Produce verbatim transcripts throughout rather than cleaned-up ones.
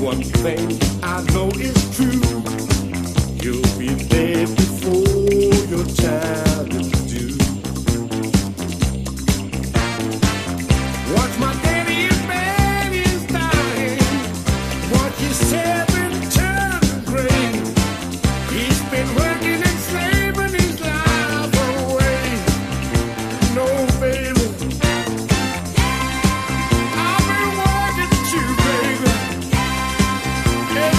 one thing I know is true. You'll be there before your time is due. Watch my daddy and man is dying. Watch his seven turn gray. He's been working and slaving his life away. No, baby, I've been working too, baby. Hey,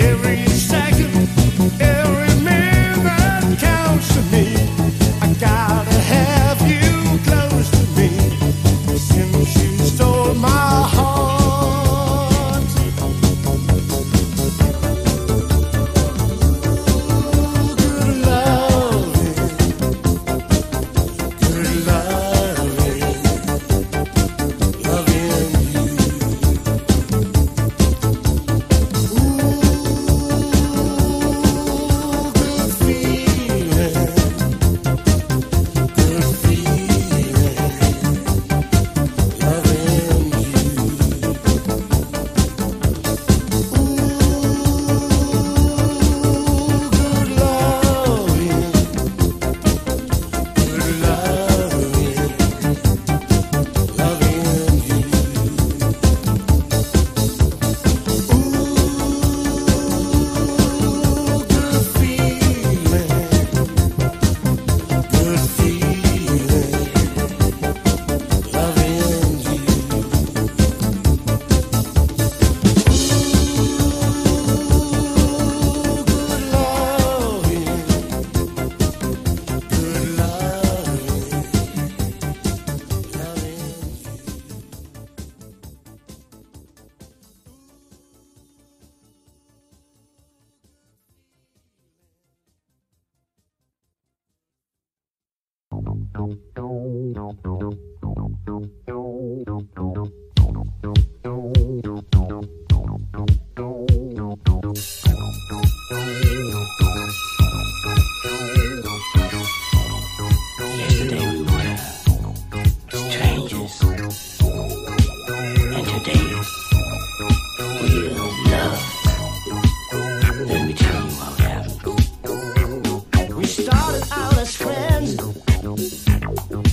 Every second, every minute counts to me. I gotta have you close to me. Since you stole my heart, good loving, good loving, loving you. Ooh, good feeling, good feeling, loving you. Good loving, good loving, loving you. Ooh, good feeling, good feeling, loving you. Good loving, good loving, Yesterday we were strangers, and today we're in love. Let me tell you what happened. we started out as friends,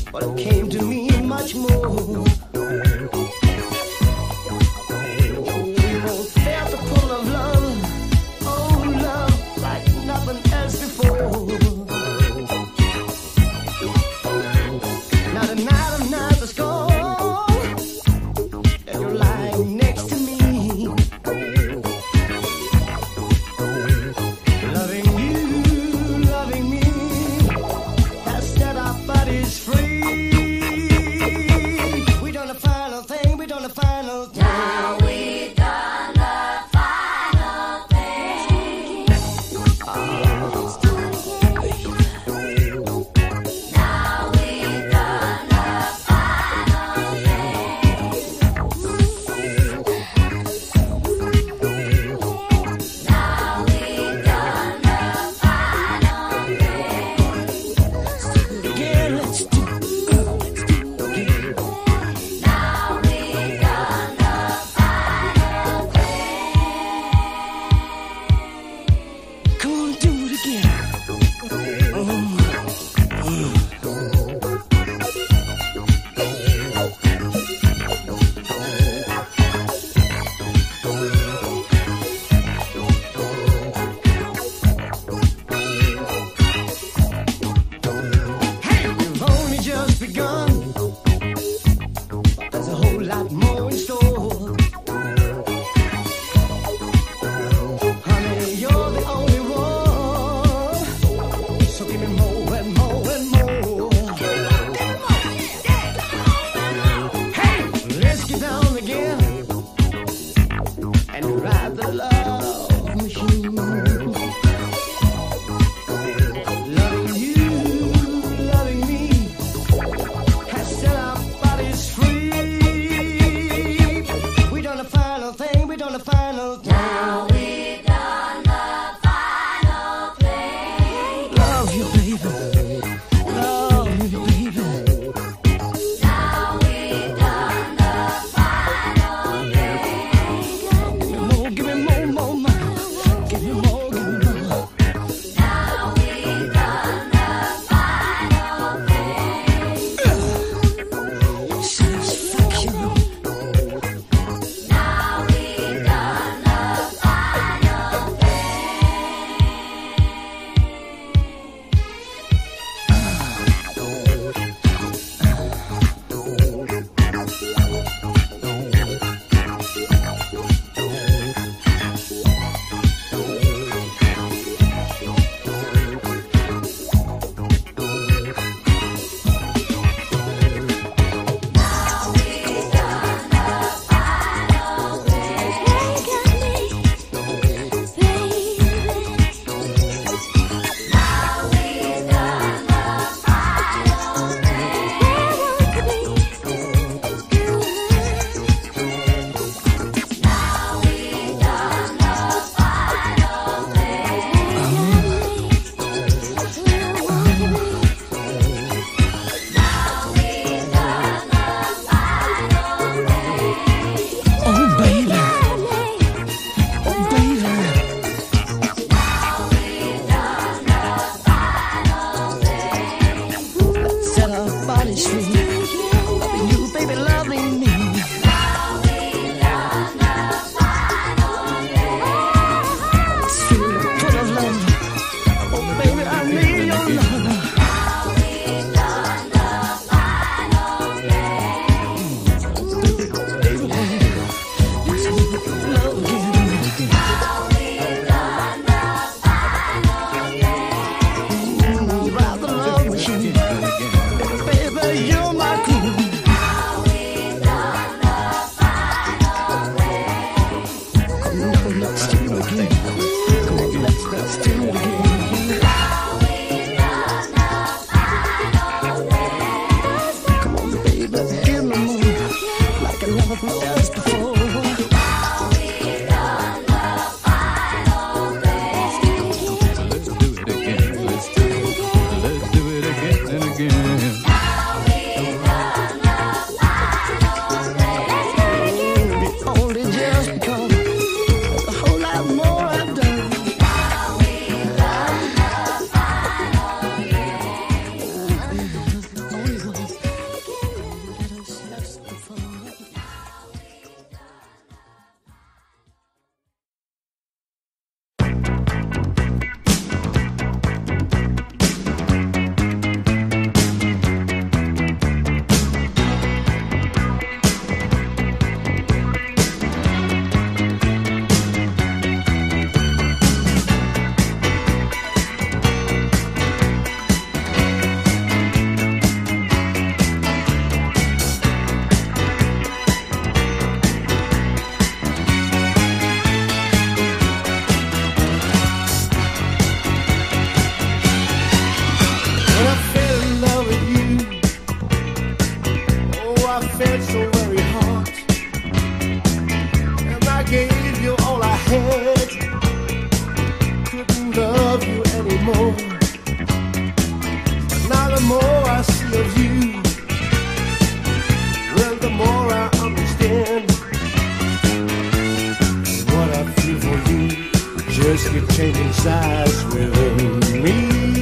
just keep changing sides within me.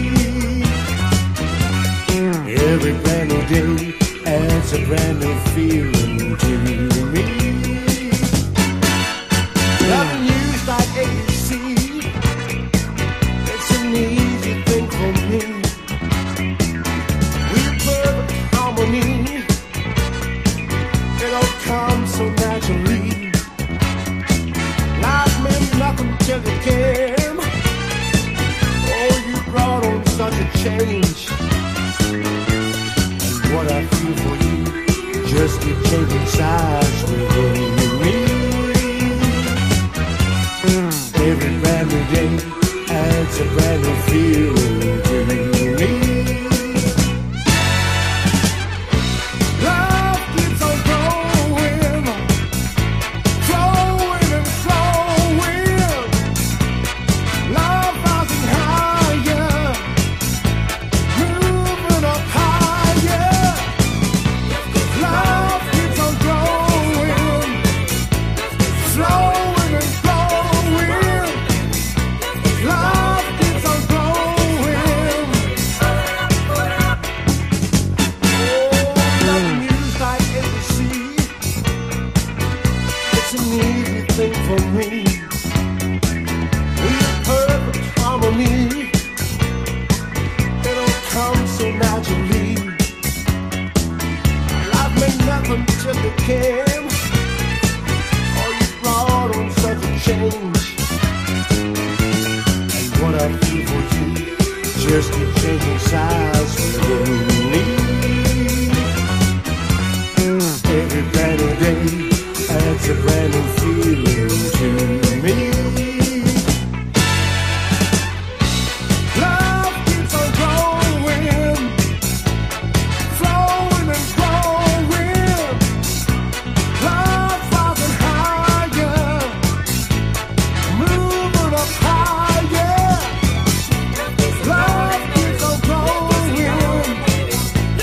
Every brand new day adds a brand new feeling to me. Loving you's like A C, it's an easy thing for me. We're perfect harmony, it all comes so naturally. Life meant nothing till you came. Oh, you brought on such a change. What I feel for you just keep changing sides within me. Every brand new day adds a brand new feeling to me. Love keeps on growing, flowing and flowing. Love rising higher, moving up higher. Love keeps on growing, flowing and flowing. Love keeps on growing. Oh, loving you's like A C, it's an easy thing for me. We're perfect harmony, it'll come so naturally. Life meant nothing till you came. Oh, you brought on such a change. And what I feel for you just keep changing sides within me. Every brand new day adds a brand new feeling to me. Love keeps on growing, flowing and growing. Love rising higher, moving up higher. Love keeps on growing,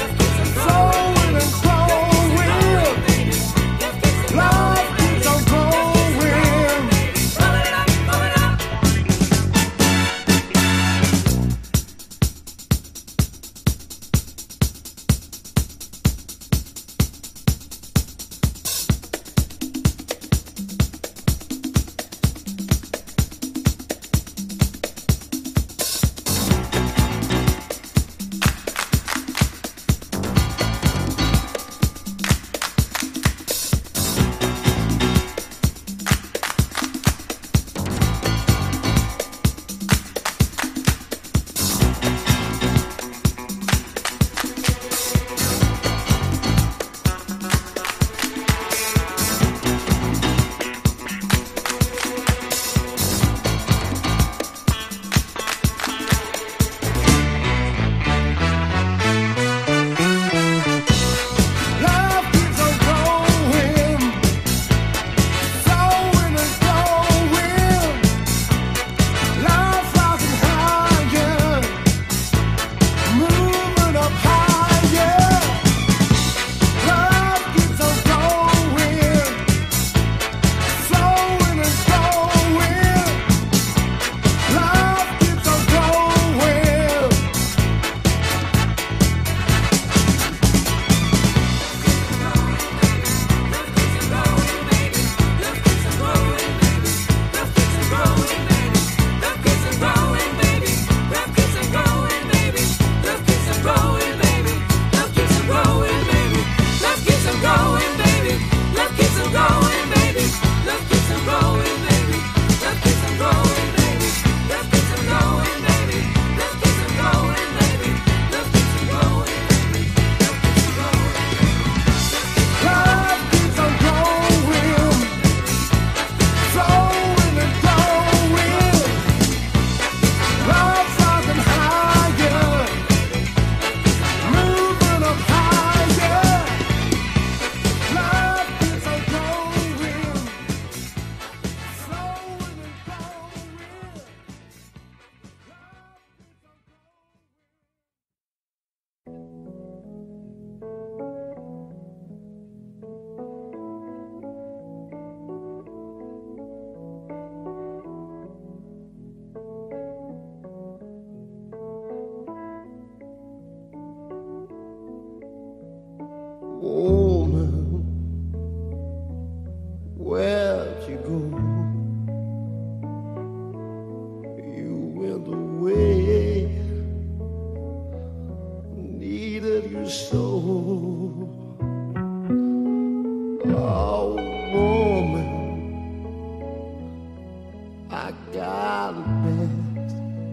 Alabama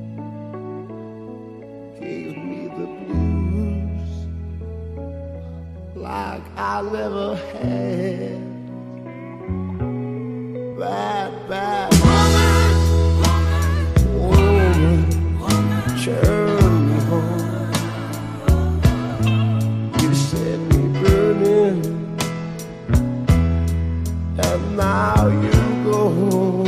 gave me the blues like I never had. Bad, bad woman, turn me home. You set me burning, and now you go home.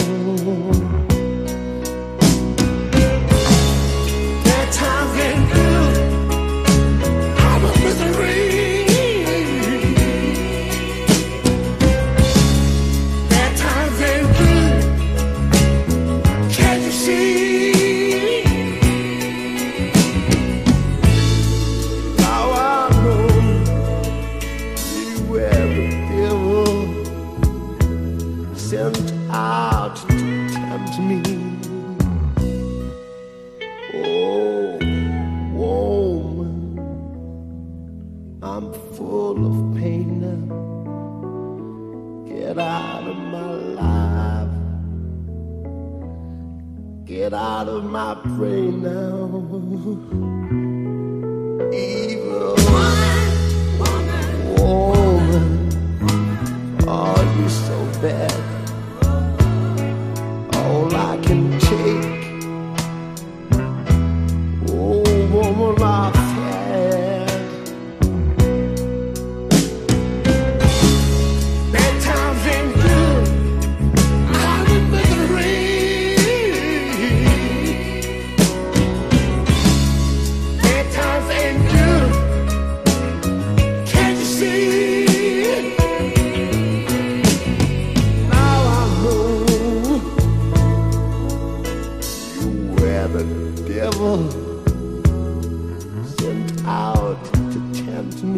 That time's been good. I'm a misery. That time's been good. Can't you see? Now I know you were the devil sent out to tempt me. Oh, woman, I'm full of pain now. Get out of my life. Get out of my brain now. Evil woman, oh, you're so bad. All I can take. Oh, woman, I've had. That time's been good. I'm in misery. That time's been good. Can't you see? Now I know you were the devil sent out to tempt me.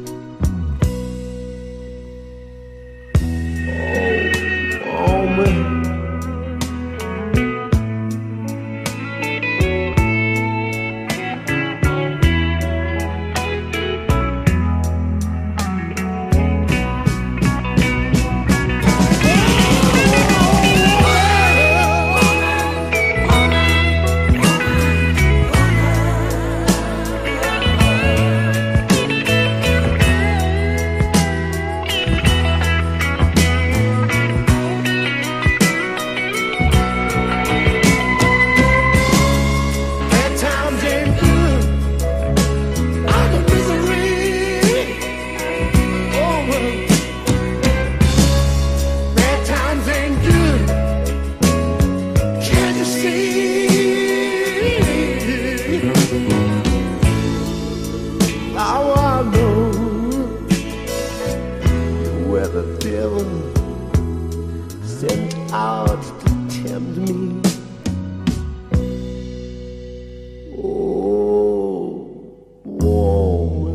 Oh, woman. That time's been good. I'm a misery. Oh, well. That time's been good. Can't you see? Now I know you were the devil sent out to tempt me. Oh, woman.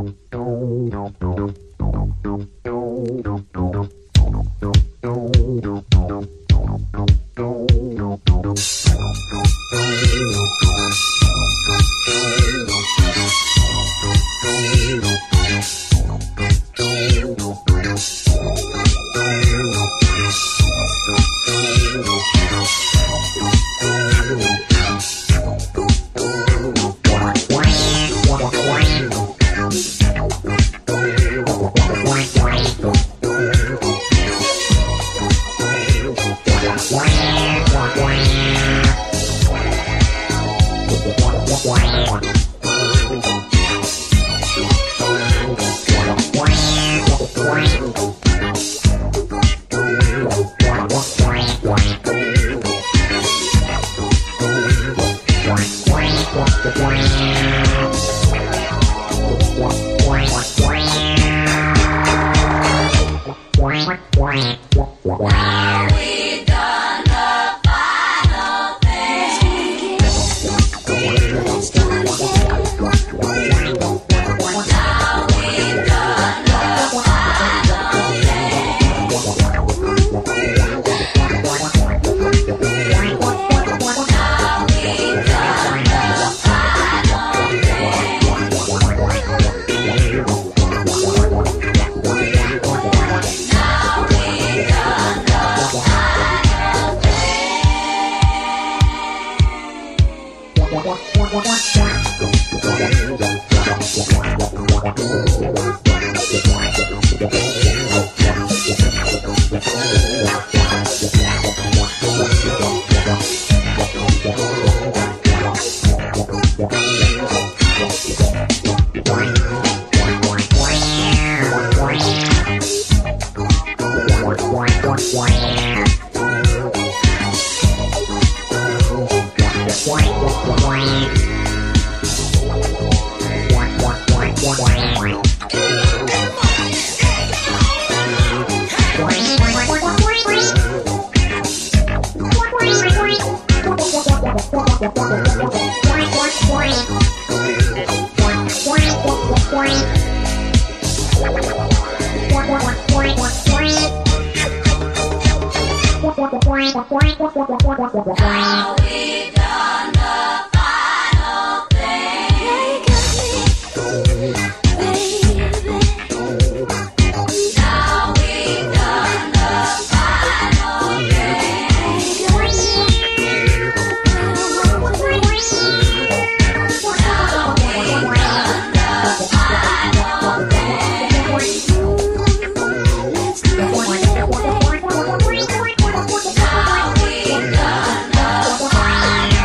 Now we done the final thing.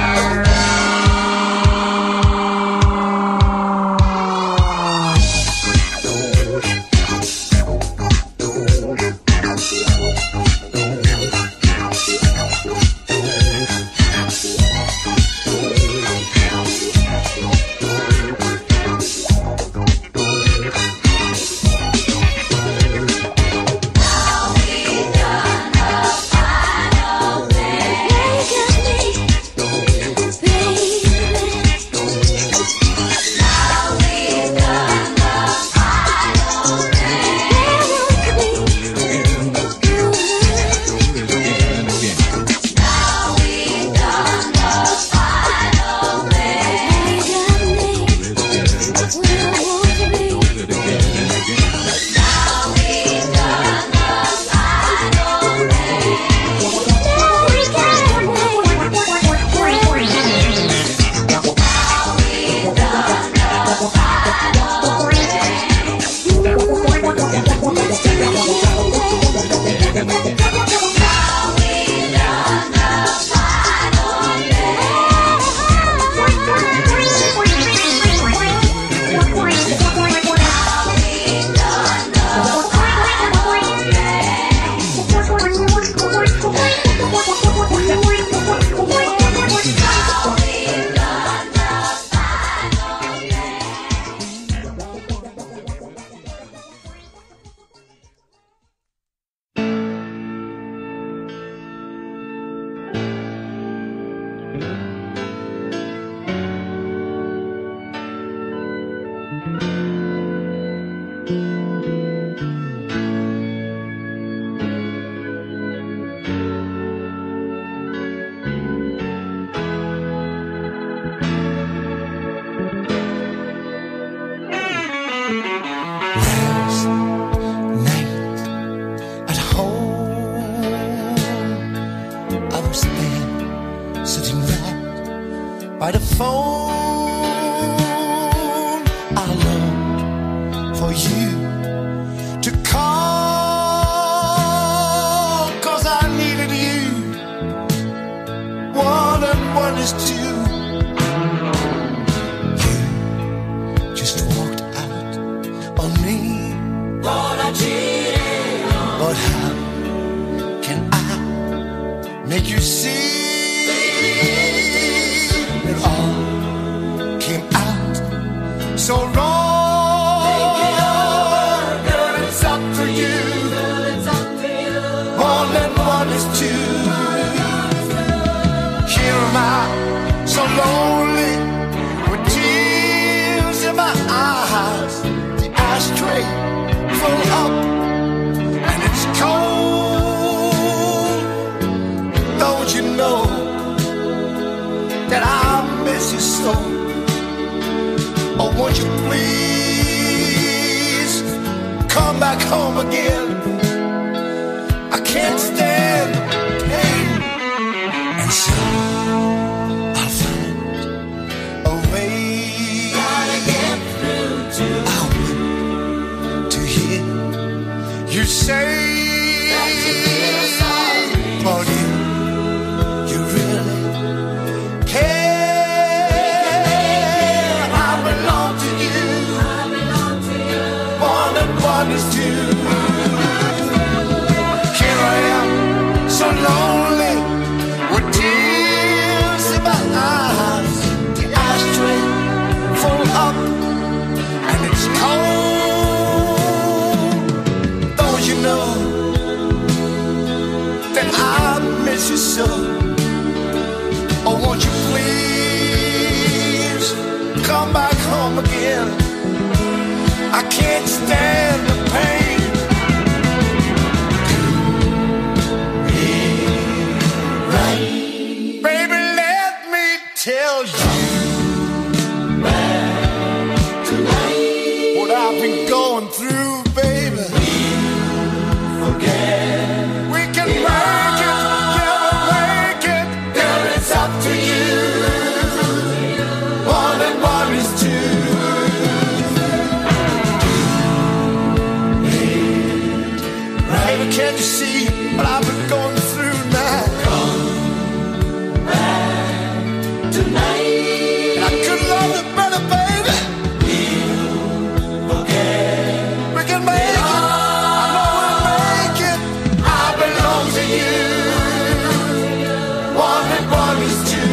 so wrong. Think it over, Girl, it's up to you. girl, it's up to you. One and one is two. Here am I, so lonely, with tears in my eyes. The ashtray full up, and it's cold. Don't you know that I miss you so? Oh, won't you please come back home again? I can't stand the pain, and so I'll find a way. Gotta get through to I'll wait to hear you say that you feel sorry. for you. You really care. I belong to you. I belong to you. One and one is two. Here I am, so lonely, with tears in my eyes. The ashtray full up, and it's cold. Don't you know that I miss you so? Oh, won't you please come back home again? I can't stand the pain. Right Baby, let me tell you tonight, what I've been going through, baby. forget. We can make it, yeah, we'll make it. Girl, it's up to you. One and one is two. Baby, can't you see what I've been going through now? Tonight, And I could love you better, baby. forget. We can make it. I know we'll make it. I belong to you. One and one is two.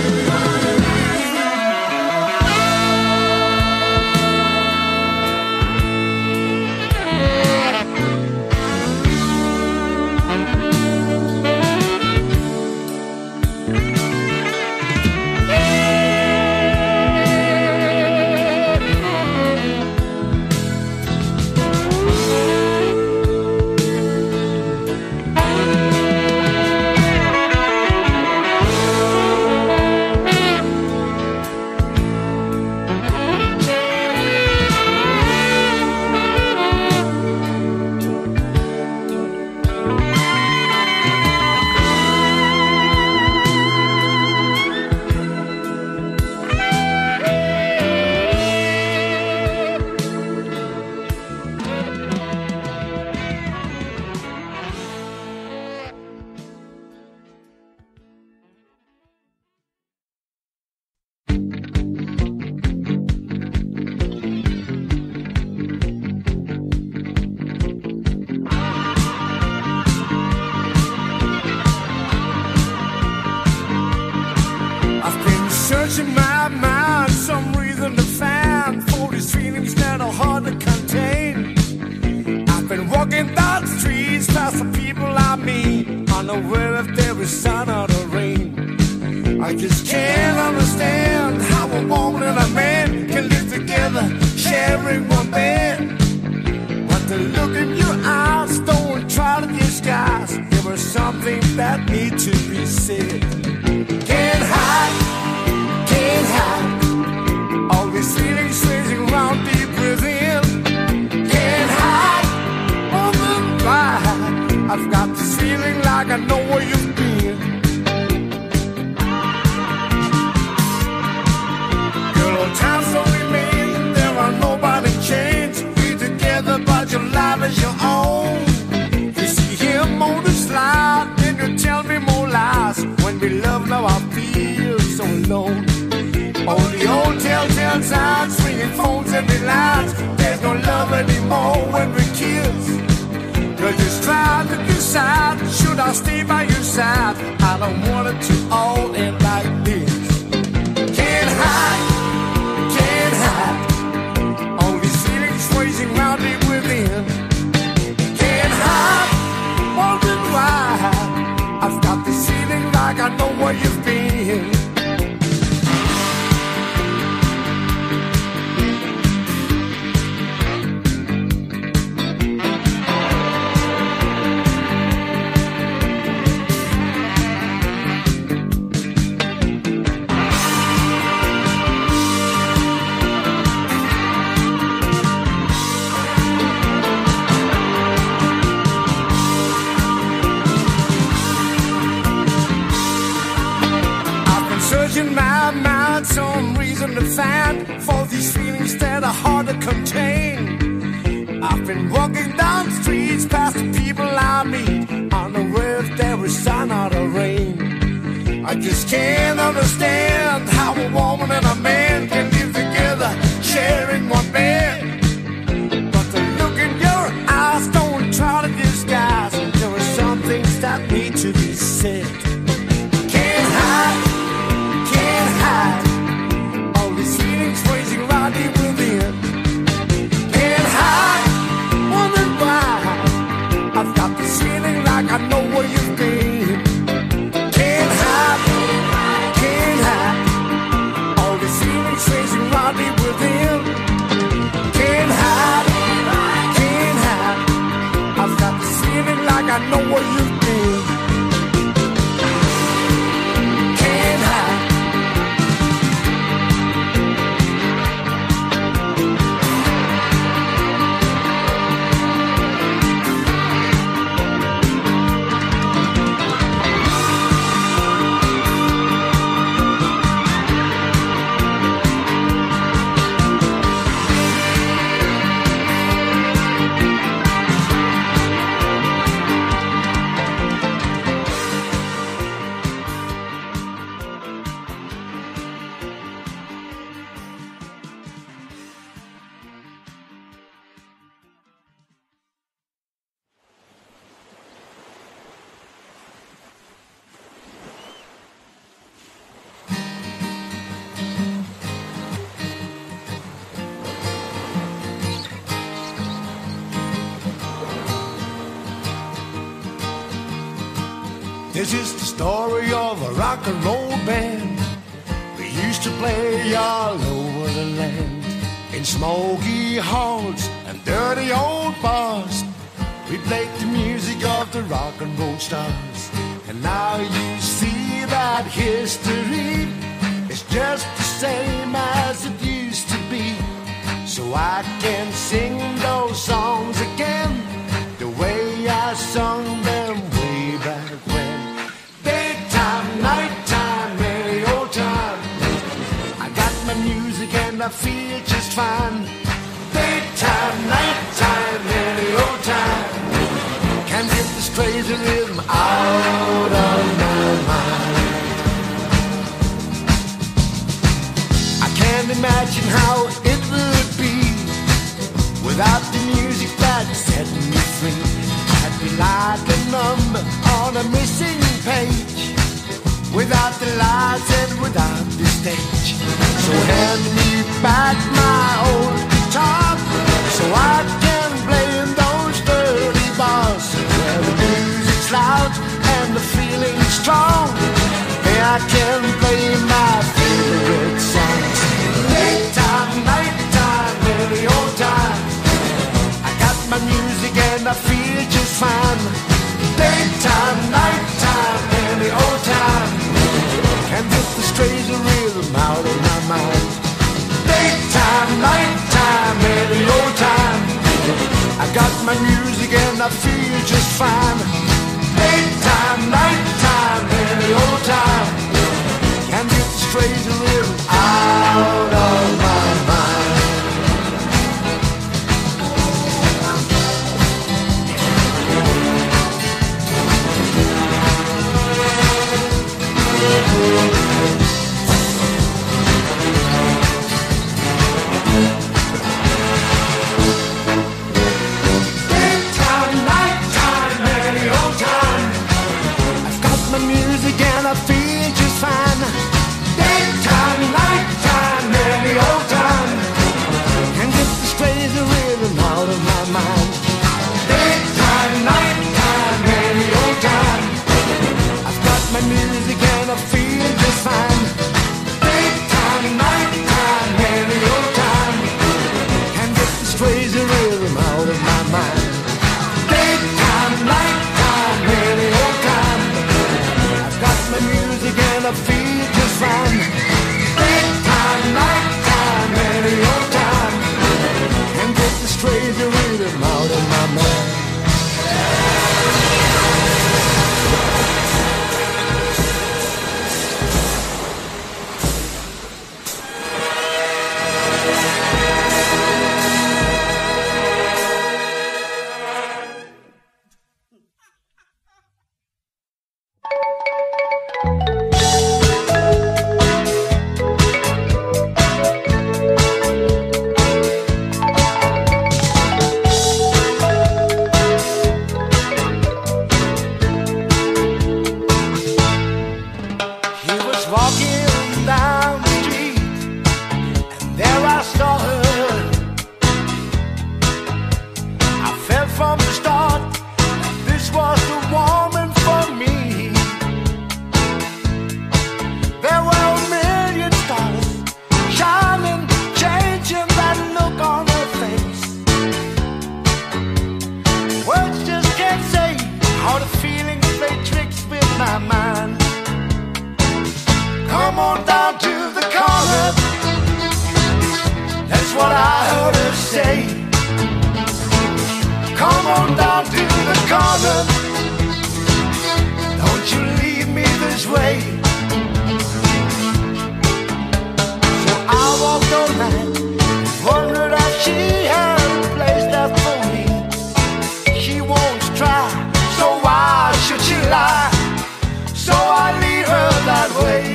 I've been searching my mind, some reason to find for these feelings that are hard to contain. I've been walking down the streets past the people I meet, unaware if there is sun or the rain. I just can't understand how a woman and a man can live together, sharing one bed. But the look in your eyes don't try to disguise. There was something that needs to be said. Can't hide, can't hide. All these feelings racing around deep within. Can't hide, woman, ride. I've got this feeling like I know where you've been. Girl, old times don't remain. There are nobody chains. Be together, but your life is your own. You see him on the slide, then you tell me more lies. When we love, now I feel so alone. All the old telltale signs, swinging phones and the lines. There's no love anymore when we kiss. Girl, just try to decide, should I stay by your side? I don't want it to all end like this. Can't hide, can't hide. Can't understand how a woman and a man can live together, sharing one bed. But the look in your eyes don't try to disguise. There are some things that need to be said. Can't hide, can't hide all these feelings raging right deep within. Can't hide, wondering why I've got this feeling like I know where you've been. Can't hide, can't hide all these feelings raging right deep within. Can't hide, can't hide. I've got this feeling like I know where you've been. Can't hide. This is the story of a rock and roll band. We used to play all over the land, in smoky halls and dirty old bars. We played the music of the rock and roll stars. And now you see that history is just the same as it used to be. So I can sing those songs again, the way I sung them way back when. Daytime, nighttime, any old time, I got my music and I feel just fine. Daytime, nighttime, any old time, can't get this crazy rhythm out of my mind. I can't imagine how it would be without the music that set me free. I'd be like a number on a missing page, without the lights and without the stage. So hand me back my old guitar, so I can play in those dirty bars where the music's loud and the feeling's strong. There I can play my favorite songs. Daytime, nighttime, any old time, I got my music and I feel just fine. Daytime, nighttime, any old time, can't get the crazy rhythm out of my mind. Daytime, nighttime, any old time, I got my music and I feel just fine. Daytime, nighttime, any old time, can't get the crazy rhythm out of my mind. Daytime, nighttime, any old time, I've got my music and I feel just fine. Daytime, nighttime, any old time, can't get this crazy rhythm out of my mind. Daytime, nighttime, any old time, I've got my music and I feel just fine. Daytime, nighttime, any old time, can't get this crazy rhythm out of my mind. Daytime, nighttime, any old time, I've got my music and I feel just fine. Daytime, nighttime, any old time, can't get this crazy rhythm out of my mind. what I heard her say. Come on down to the corner, don't you leave me this way. So I walked all night, wondered if she had a place there for me. She won't try, so why should she lie? So I leave her that way.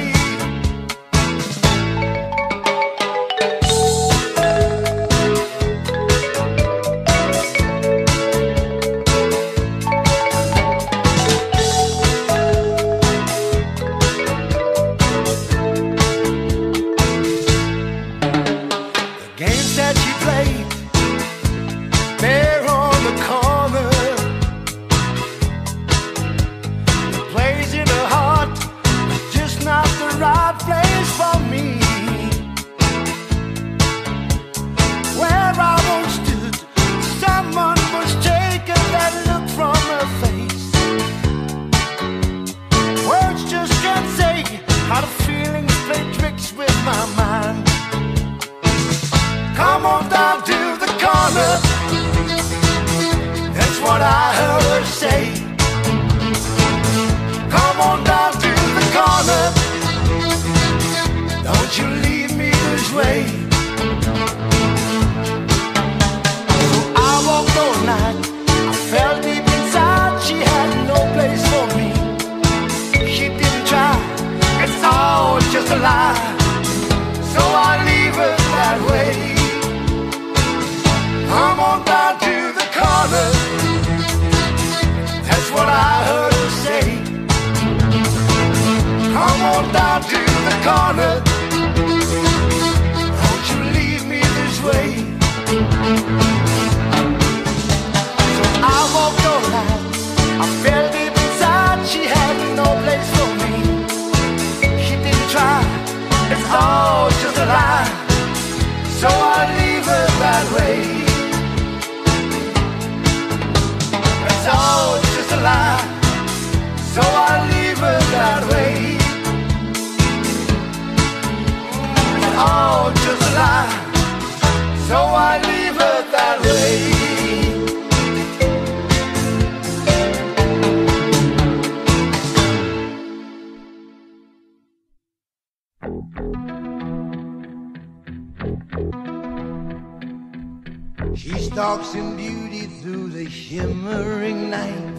She stalks in beauty through the shimmering night.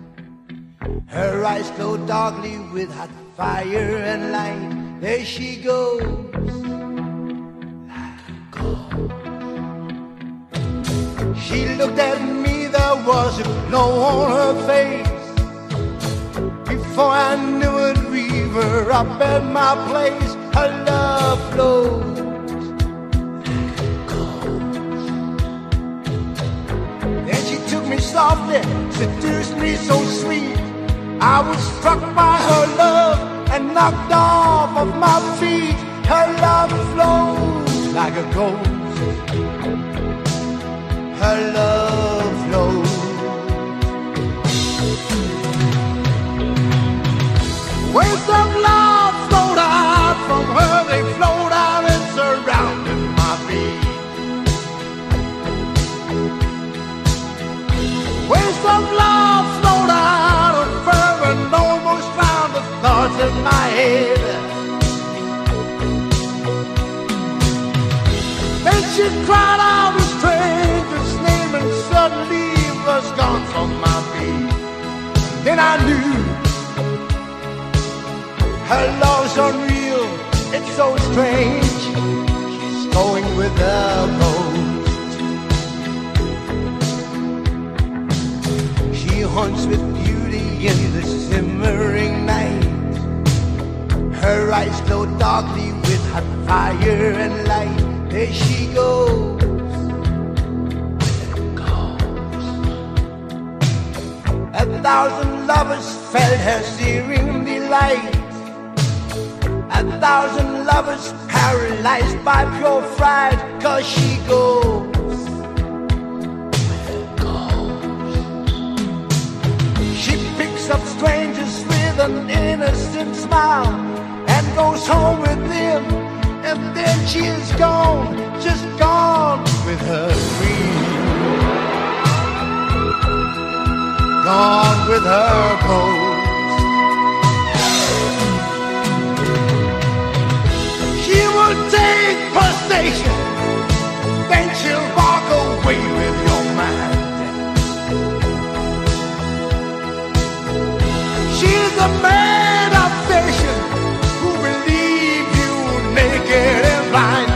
Her eyes glow darkly with hot fire and light. There she goes, like a ghost. She looked at me, there was a glow on her face. Before I knew it, we were up at my place. Her love flows. Softly seduced me so sweet. I was struck by her love and knocked off of my feet. Her love flows like a ghost. Her love flows. Waves of love flowed out from her. They flowed out and surrounded my feet. Waves of love flowed out of her and almost drowned the thoughts in my head. Then she cried out a stranger's name and suddenly was gone from my feet. Then I knew her love's unreal, it's so strange. She's going with the ghost. She haunts with beauty in the simmering night. Her eyes glow darkly with hot fire and light. There she goes, with a ghost. A thousand lovers felt her searing delight. A thousand lovers paralyzed by pure fright. Cause she goes, of strangers with an innocent smile and goes home with them, and then she is gone, just gone gone with her ghost. She will take her station, then she'll walk away with your mind. She's a man of vision who will leave you naked and blind.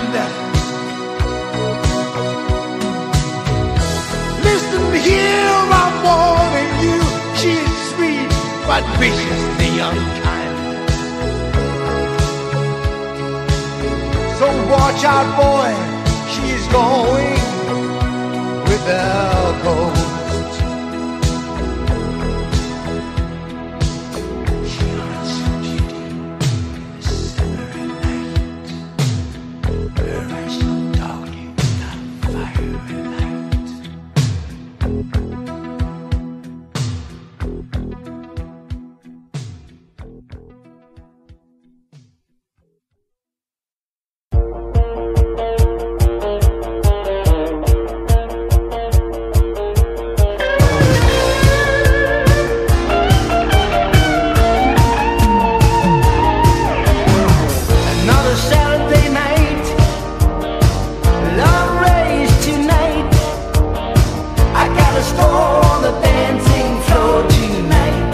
Listen here, I'm warning you, she's sweet but viciously unkind. So watch out, boy, she's going with the ghost. She hunts for beauty in the summer night. Her eyes so darkly without fire and light. Another Saturday night, love race tonight. I got a score on the dancing floor tonight.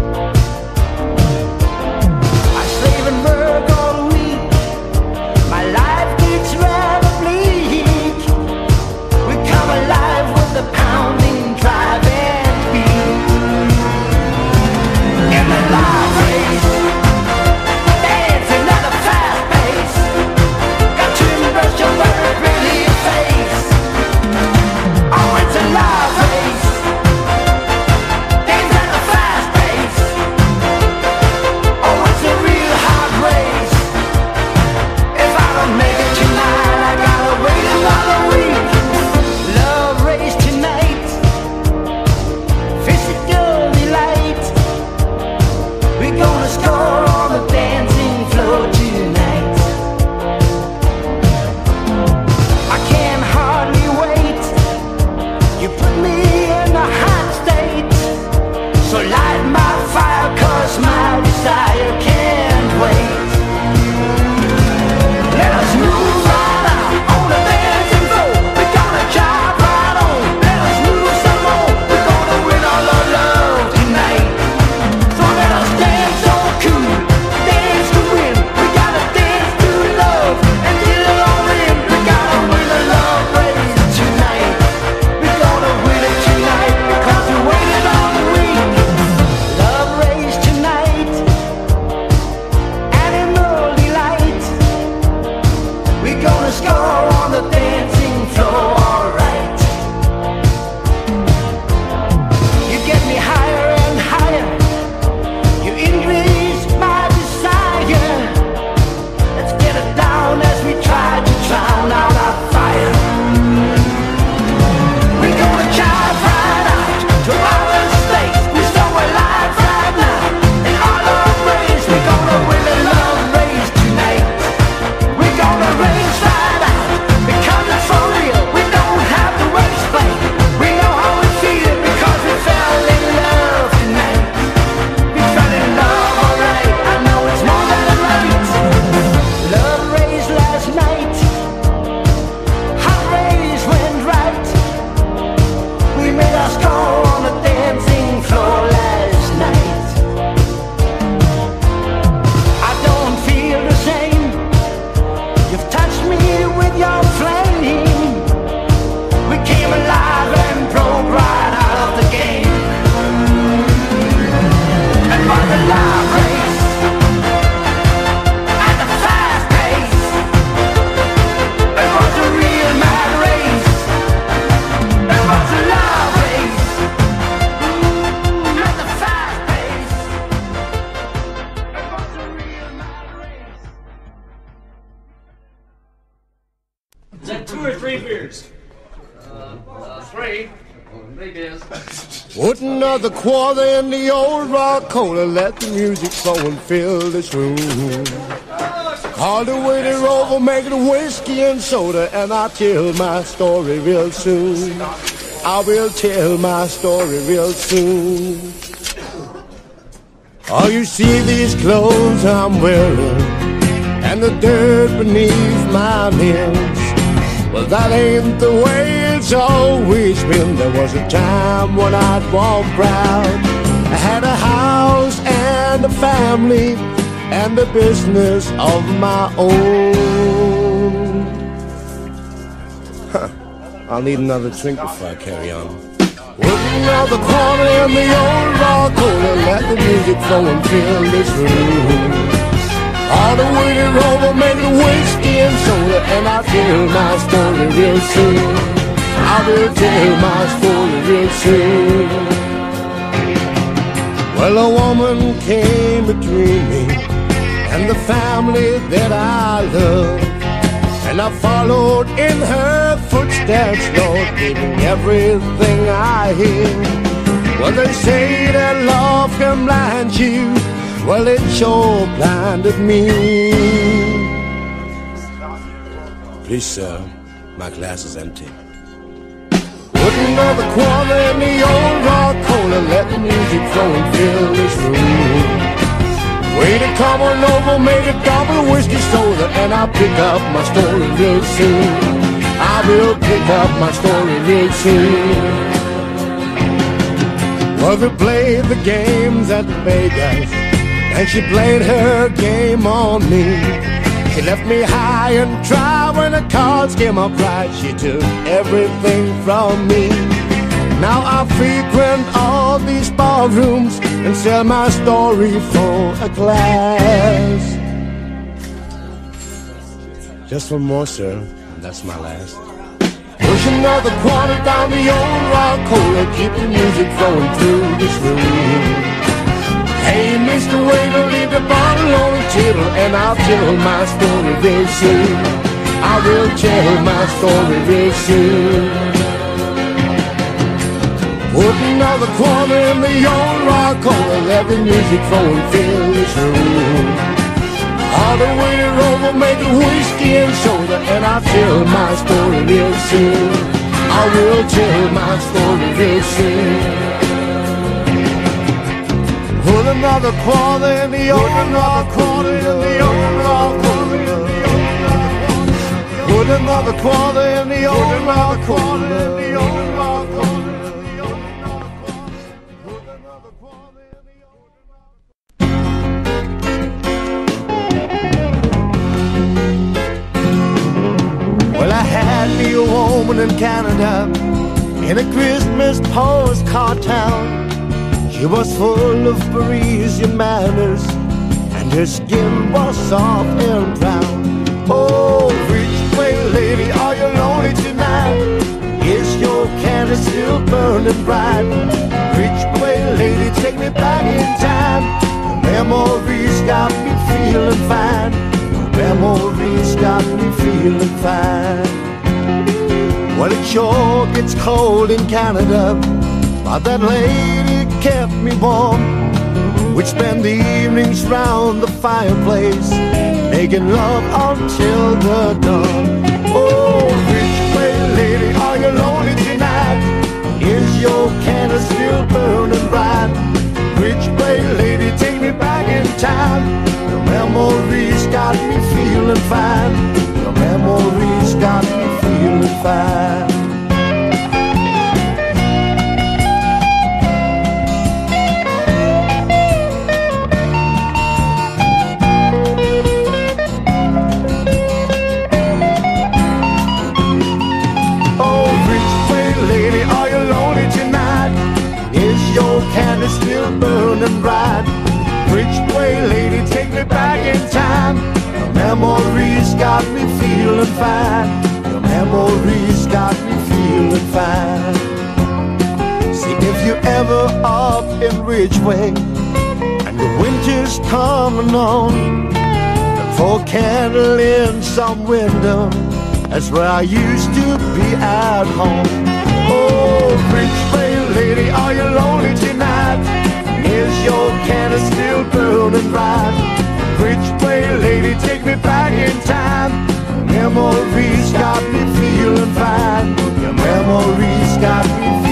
I slave and work all week. My life gets rather bleak. We come alive with the pounding drive and beat. In the love race, dancing at a fast pace. Got to brush your very pretty face. Oh, it's a love race. Dance at a fast pace. Oh, it's a real hard race. If I don't make it tonight, I gotta wait another week. Love race tonight. Physical delight. We're gonna score on the dancing floor tonight. I can hardly wait. You put me in a hot state. So light my fire, cause my desire can't wait. Let us move right out on the dancing floor. We're gonna jive right on. Let us move some more. We're gonna win all our love tonight. So let us dance so cool, dance to win. We gotta dance to love and get it all in. We gotta win a love race tonight. We're gonna win it tonight because we waited all week. Love race tonight, animal delight. We're gonna score on the dancing floor, alright. You get me higher and higher. You increase my desire. Let's get it down as we try to drown out our fire. We're gonna jive right out to our space. We're so alive right now. In our love race, we're gonna win the love race tonight. We're gonna race right out because it's for real. We don't have to explain. We know how we feel because we fell in love tonight. We fell in love, alright. I know it's more than right. Love race last night. Hot race went right. We made our score on the dancing floor last night. I don't feel the same. You've touched me with your flame. We came alive and broke right out of the game. It was a love race at a fast pace. It was a real mad race. It was a love race at a fast pace. It was a real mad race. Is that two or three beers? Uh, three. Three beers. Put another quarter in the old rock cola. Let the music flow and fill this room. Call the waiter over, make it whiskey and soda, and I'll tell my story real soon. I will tell my story real soon. Oh, you see these clothes I'm wearing and the dirt beneath my nails. Well, that ain't the way it's always been. There was a time when I'd walk proud. I had a house and a family and a business of my own. Huh. I'll need another drink before I carry on. Working out the corner in the old rock corner, let the music flow and fill this room. All the way to Roma, making whiskey and soda, and I'll tell my story real soon. I will tell my story real soon. Well, a woman came between me and the family that I love, and I followed in her footsteps, Lord, giving everything I hear. Well, they say that love can blind you. Well, it sure blinded me. Please, sir, my glass is empty. Put another quarter in the old rock corner, let the music flow and fill this room. Waiter, come on over, make a double whiskey soda, and I'll pick up my story real soon. I will pick up my story real soon. Well, they played the games at Vegas, and she played her game on me. She left me high and dry when the cards came up right. She took everything from me. Now I frequent all these ballrooms and sell my story for a glass. Just one more, sir, and that's my last. Push another quarter down the old rock cola, keep the music flowing through this room. Hey, Mister Waiter, leave the bottle on the table, and I'll tell my story real soon. I will tell my story real soon. Put another quarter in the old rock corner, let the music flow and fill this room. All the way to Roma, making whiskey and soda, and I'll tell my story real soon. I will tell my story real soon. Put another quarter in the old rock quarter in the old rock quarter. Put another quarter in the old rock quarter in the old rock quarter. Well, I had me a woman in Canada in a Christmas postcard town. She was full of Parisian manners, and her skin was soft and brown. Oh, rich way lady, are you lonely tonight? Is your candle still burning bright? Rich way lady, take me back in time. The memories got me feeling fine. The memories got me feeling fine. Well, it sure gets cold in Canada, but that lady kept me warm. We'd spend the evenings round the fireplace, making love until the dawn. Oh, rich way lady, are you lonely tonight? Is your candle still burning bright? Rich way lady, take me back in time. The memories got me feeling fine. The memories got me feeling fine. Candle still burning bright. Rich way lady, take me back in time. The memories got me feeling fine. The memories got me feeling fine. See, if you're ever up in Ridgeway and the winter's coming on, look for a candle in some window. That's where I used to be at home. Oh, rich way lady, are you lonely tonight? Is your candle still burning bright? Rich way lady, take me back in time. Memories got me feeling fine. Your memories got me feeling fine.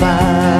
mind.